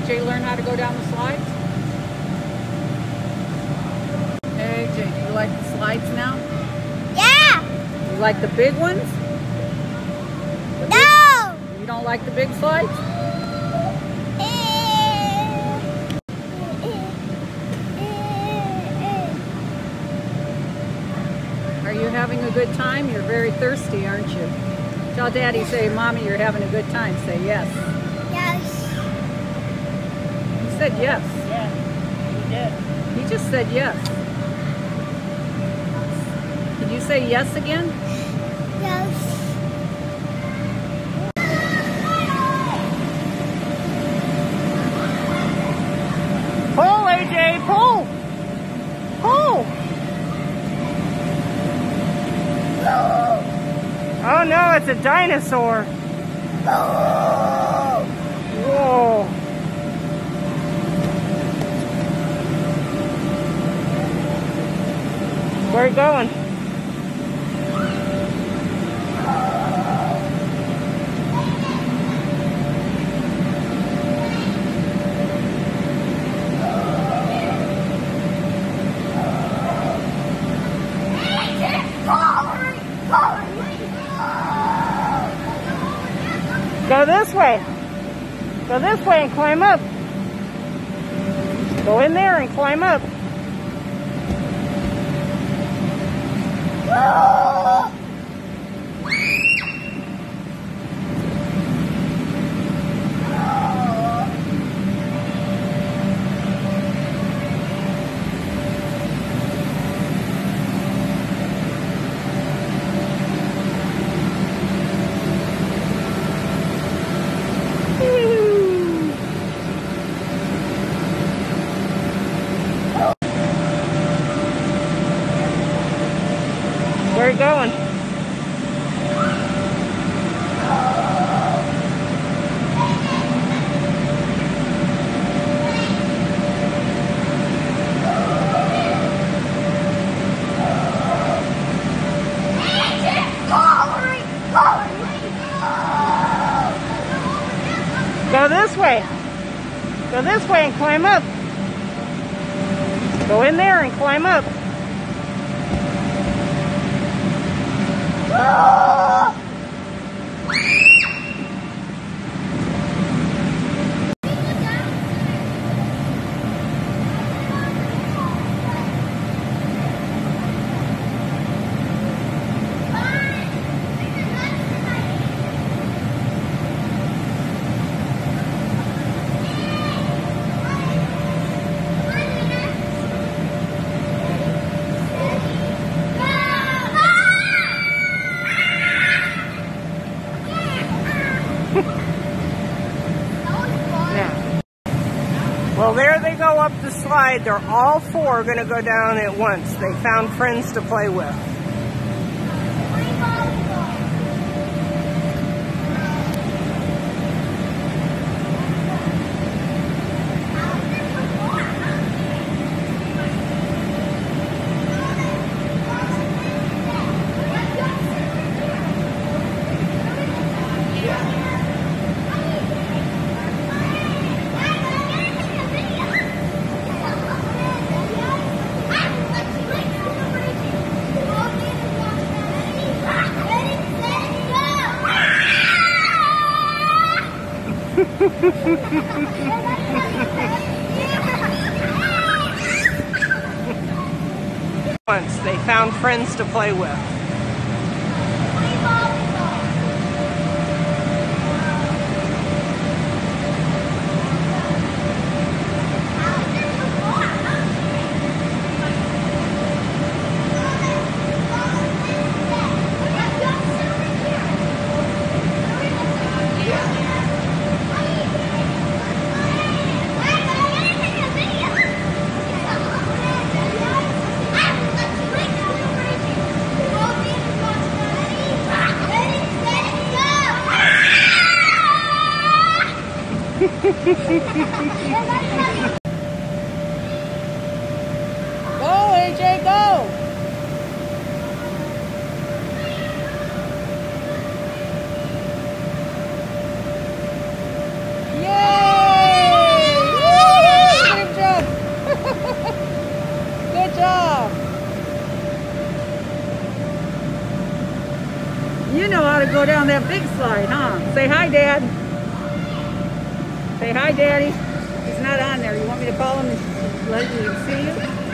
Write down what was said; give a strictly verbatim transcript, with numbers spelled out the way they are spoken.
J learn how to go down the slides? A J, do you like the slides now? Yeah! You like the big ones? The no! Big, you don't like the big slides? Are you having a good time? You're very thirsty, aren't you? Tell Daddy, say, Mommy, you're having a good time. Say yes. Yes. You said yes. Yeah, he did. He just said yes. Did you say yes again? Yes. Pull, A J, pull! Pull! Oh no, it's a dinosaur. Whoa. Where are you going? Go this way. Go this way and climb up. Go in there and climb up. Where are you going? Go this way. Go this way and climb up. Go in there and climb up. Well, there they go up the slide. They're all four going to go down at once. They found friends to play with. Once they found friends to play with. Go, A J, go! Yay! You know how to go down that big slide, huh? Say hi, Dad. Say hi, Daddy. He's not on there. You want me to call him and let you see you?